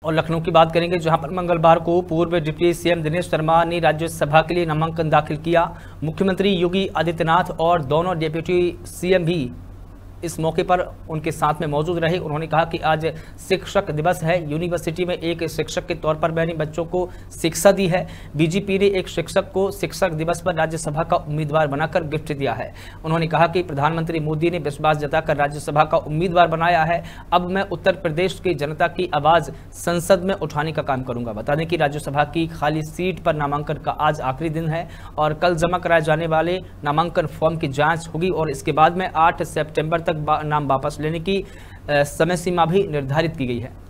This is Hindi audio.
और लखनऊ की बात करेंगे, जहां पर मंगलवार को पूर्व डिप्टी सीएम दिनेश शर्मा ने राज्यसभा के लिए नामांकन दाखिल किया। मुख्यमंत्री योगी आदित्यनाथ और दोनों डिप्टी सीएम भी इस मौके पर उनके साथ में मौजूद रहे। उन्होंने कहा कि आज शिक्षक दिवस है। यूनिवर्सिटी में एक शिक्षक के तौर पर मैंने बच्चों को शिक्षा दी है। बीजेपी ने एक शिक्षक को शिक्षक दिवस पर राज्यसभा का उम्मीदवार बनाकर गिफ्ट दिया है। उन्होंने कहा कि प्रधानमंत्री मोदी ने विश्वास जताकर राज्यसभा का उम्मीदवार बनाया है। अब मैं उत्तर प्रदेश की जनता की आवाज संसद में उठाने का काम करूंगा। बता दें कि राज्यसभा की खाली सीट पर नामांकन का आज आखिरी दिन है और कल जमा कराए जाने वाले नामांकन फॉर्म की जांच होगी और इसके बाद में 8 सितंबर तक नाम वापस लेने की समय सीमा भी निर्धारित की गई है।